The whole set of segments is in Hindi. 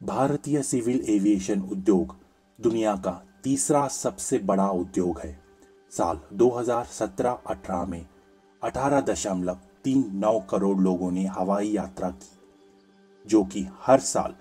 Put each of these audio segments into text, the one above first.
भारतीय सिविल एविएशन उद्योग दुनिया का तीसरा सबसे बड़ा उद्योग है। साल 2017-18 में 18.39 करोड़ लोगों ने हवाई यात्रा की, जो कि हर साल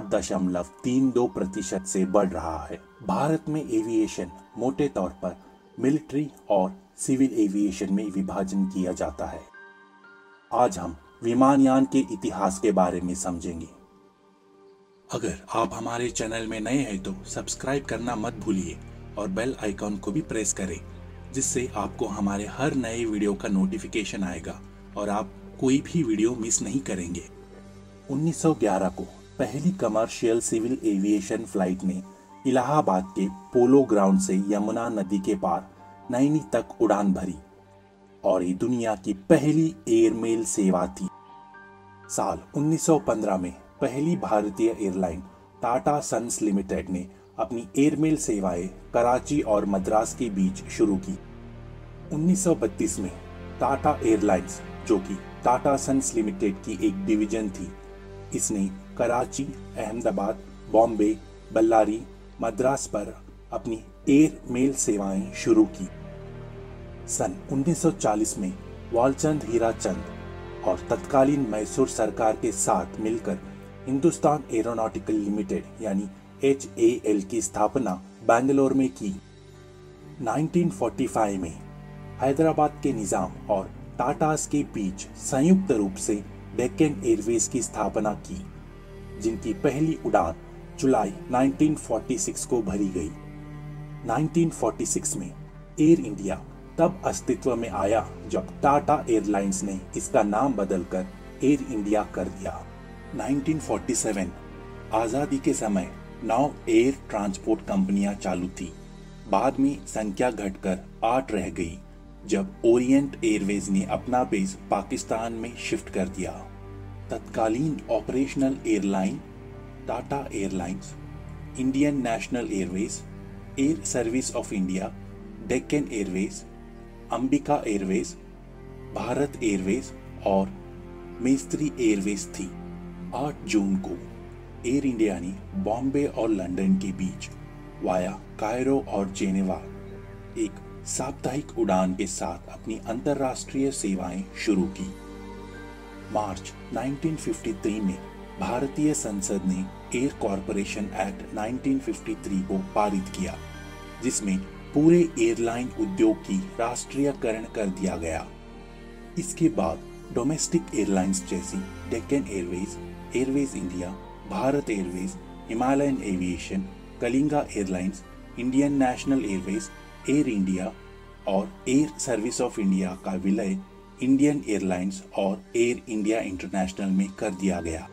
8.32% से बढ़ रहा है। भारत में एविएशन मोटे तौर पर मिलिट्री और सिविल एविएशन में विभाजन किया जाता है। आज हम विमानयान के इतिहास के बारे में समझेंगे। अगर आप हमारे चैनल में नए हैं तो सब्सक्राइब करना मत भूलिए और बेल आइकॉन को भी प्रेस करें, जिससे आपको हमारे हर नए वीडियो का नोटिफिकेशन आएगा और आप कोई भी वीडियो मिस नहीं करेंगे। 1911 को पहली कमर्शियल सिविल एविएशन फ्लाइट ने इलाहाबाद के पोलो ग्राउंड से यमुना नदी के पार नैनी तक उड़ान भरी और ये दुनिया की पहली एयरमेल सेवा थी। साल 1915 में पहली भारतीय एयरलाइन टाटा सन्स लिमिटेड ने अपनी एयरमेल सेवाएं कराची और मद्रास के बीच शुरू की। 1932 में टाटा एयरलाइंस, जो कि टाटा सन्स लिमिटेड की एक डिवीजन थी, इसने कराची, अहमदाबाद, बॉम्बे, बल्लारी, मद्रास पर अपनी एयरमेल सेवाएं शुरू की। सन 1940 में वालचंद हीराचंद और तत्कालीन मैसूर सरकार के साथ मिलकर हिंदुस्तान एरोनॉटिकल लिमिटेड यानी HAL की स्थापना बेंगलोर में की। 1945 में हैदराबाद के निजाम और टाटास के बीच संयुक्त रूप से डेक्कन एयरवेज की स्थापना की, जिनकी पहली उड़ान जुलाई 1946 को भरी गई। 1946 में एयर इंडिया तब अस्तित्व में आया जब टाटा एयरलाइंस ने इसका नाम बदलकर एयर इंडिया कर दिया। 1947 आजादी के समय 9 एयर ट्रांसपोर्ट कंपनियां चालू थी। बाद में संख्या घटकर 8 रह गई जब ओरिएंट एयरवेज ने अपना बेस पाकिस्तान में शिफ्ट कर दिया। तत्कालीन operational airline Tata airlines, Indian national airways, air service of India, Deccan airways, Ambika airways, Bharat airways और मेस्त्री एयरवेज थी। 8 जून को एयर इंडिया ने बॉम्बे और लंदन के बीच वाया कायरो और जेनेवा एक साप्ताहिक उड़ान के साथ अपनी अंतर्राष्ट्रीय सेवाएं शुरू की। मार्च 1953 में भारतीय संसद ने एयर कॉरपोरेशन एक्ट 1953 को पारित किया, जिसमें पूरे एयरलाइन उद्योग की राष्ट्रीयकरण कर दिया गया। इसके बाद डोमेस्टिक एयरलाइंस जैसी Deccan airways, airways India, Bharat airways, Himalayan aviation, Kalinga airlines, Indian national airways, air India और एयर सर्विस ऑफ इंडिया का विलय इंडियन एयरलाइंस और एयर इंडिया इंटरनेशनल में कर दिया गया।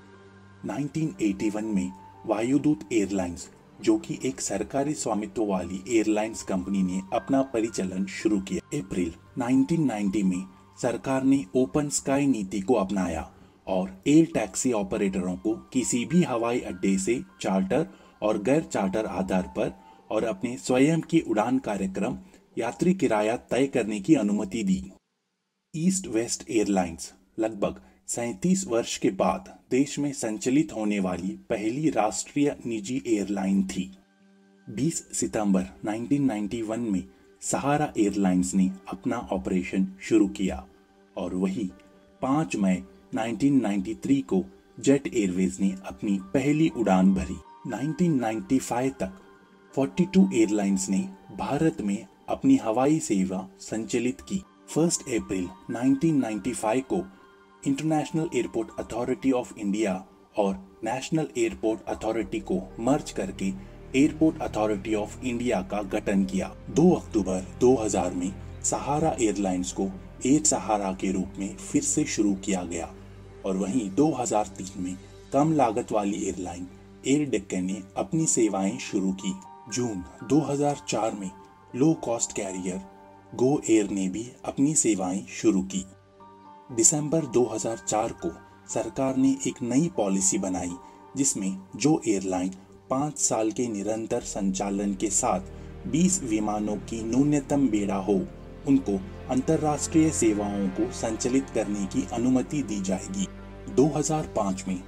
1981 में वायुदूत एयरलाइंस, जो कि एक सरकारी स्वामित्व वाली एयरलाइंस कंपनी, ने अपना परिचालन शुरू किया। अप्रैल 1990 में सरकार ने ओपन स्काई नीति को अपनाया और एयर टैक्सी ऑपरेटरों को किसी भी हवाई अड्डे से चार्टर और गैर चार्टर आधार पर और अपने स्वयं की उड़ान कार्यक्रम, यात्री किराया तय करने की अनुमति दी। ईस्ट वेस्ट एयरलाइंस लगभग 37 वर्ष के बाद देश में संचालित होने वाली पहली राष्ट्रीय निजी एयरलाइन थी। 20 सितंबर 1991 में सहारा एयरलाइंस ने अपना ऑपरेशन शुरू किया और वही 5 मई 1993 को जेट एयरवेज ने अपनी पहली उड़ान भरी। 1995 तक 42 एयरलाइंस ने भारत में अपनी हवाई सेवा संचालित की। 1 अप्रैल 1995 को international airport authority of India और नेशनल एयरपोर्ट अथॉरिटी को मर्ज करके एयरपोर्ट अथॉरिटी ऑफ इंडिया का गठन किया। 2 अक्टूबर 2000 में सहारा एयरलाइंस को एयर सहारा के रूप में फिर से शुरू किया गया और वहीं 2003 में कम लागत वाली एयरलाइन एयर डेक्कन ने अपनी सेवाएं शुरू की। जून 2004 में low cost carrier go air ने भी अपनी सेवाएं शुरू की। दिसंबर 2004 को सरकार ने एक नई पॉलिसी बनाई, जिसमें जो एयरलाइन 5 साल के निरंतर संचालन के साथ 20 विमानों की न्यूनतम बेड़ा हो, उनको अंतर्राष्ट्रीय सेवाओं को संचालित करने की अनुमति दी जाएगी। 2005 में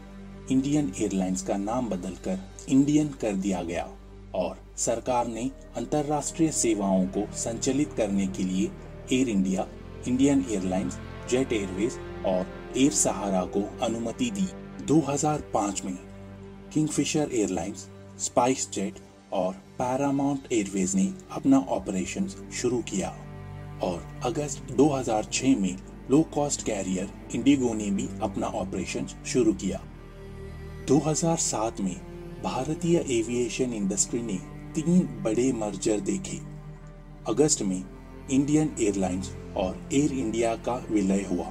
इंडियन एयरलाइंस का नाम बदलकर इंडियन कर दिया गया और सरकार ने अंतर्राष्ट्रीय सेवाओं को संचालित करने के लिए air India, Indian airlines, jet airways और एयर सहारा को अनुमति दी। 2005 में किंगफिशर एयरलाइंस, स्पाइस जेट और पैरामाउंट एयरवेज ने अपना ऑपरेशन शुरू किया और अगस्त 2006 में लो कॉस्ट कैरियर इंडिगो ने भी अपना ऑपरेशन शुरू किया। 2007 में भारतीय एविएशन इंडस्ट्री ने 3 बड़े मर्जर देखे। अगस्त में इंडियन एयरलाइंस और एयर इंडिया का विलय हुआ,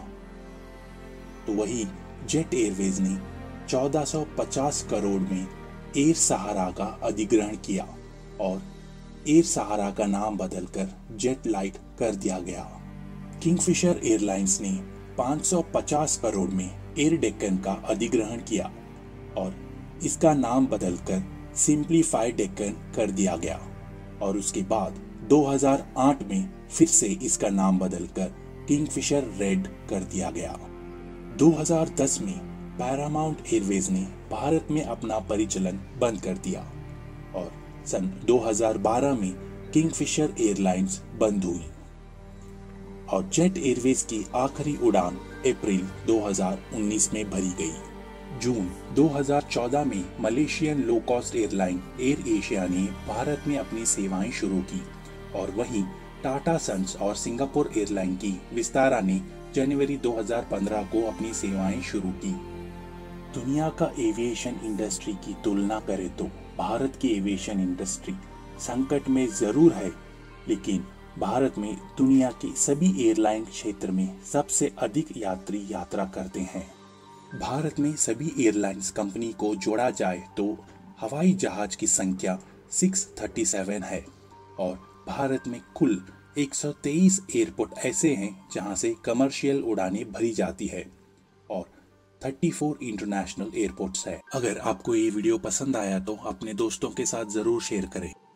तो वही जेट एयरवेज ने 1450 करोड़ में एयर सहारा का अधिग्रहण किया और एयर सहारा का नाम बदलकर जेट लाइट कर दिया गया। किंगफिशर एयरलाइंस ने 550 करोड़ में एयर डेक्कन का अधिग्रहण किया और इसका नाम बदलकर सिंप्लीफाइड डेक्कन कर दिया गया और उसके बाद 2008 में फिर से इसका नाम बदलकर किंगफिशर रेड कर दिया गया। 2010 में पैरामाउंट एयरवेज ने भारत में अपना परिचालन बंद कर दिया और सन 2012 में किंगफिशर एयरलाइंस बंद हुई और जेट एयरवेज की आखिरी उड़ान अप्रैल 2019 में भरी गई। जून 2014 में Malaysian low cost airline air Asia ने भारत में अपनी सेवाएं शुरू की और वहीं टाटा सन्स और सिंगापुर एयरलाइन की विस्तारा ने जनवरी 2015 को अपनी सेवाएं शुरू की। दुनिया का एविएशन इंडस्ट्री की तुलना करें तो भारत की एविएशन इंडस्ट्री संकट में जरूर है, लेकिन भारत में दुनिया के सभी एयरलाइन क्षेत्र में सबसे अधिक यात्री यात्रा करते हैं। भारत में सभी एयरलाइंस कंपनी को जोड़ा जाए तो हवाई जहाज की संख्या 637 है और भारत में कुल 123 एयरपोर्ट ऐसे हैं जहां से कमर्शियल उड़ानें भरी जाती है और 34 इंटरनेशनल एयरपोर्ट्स है। अगर आपको ये वीडियो पसंद आया तो अपने दोस्तों के साथ जरूर शेयर करें।